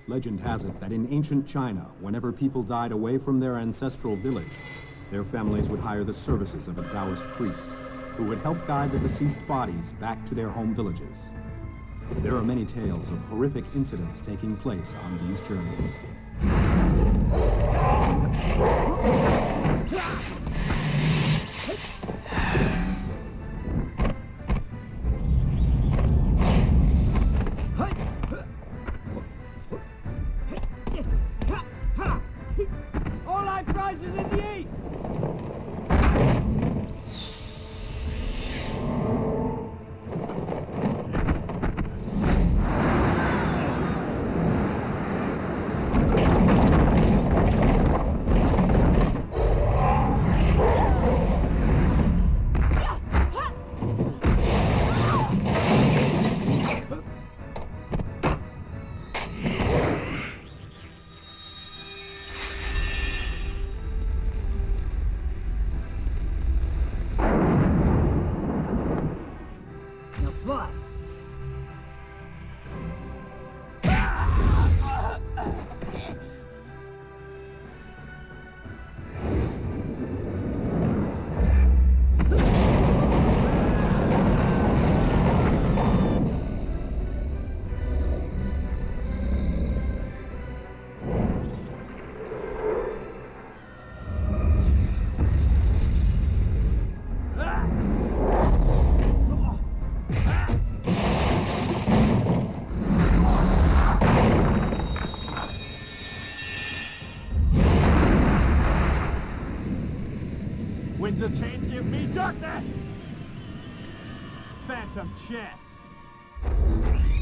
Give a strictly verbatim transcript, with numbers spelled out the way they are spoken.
Legend has it that in ancient China, whenever people died away from their ancestral village, their families would hire the services of a Taoist priest, who would help guide the deceased bodies back to their home villages. There are many tales of horrific incidents taking place on these journeys. All life rises in the east! Winds of change give me darkness! Phantom chess!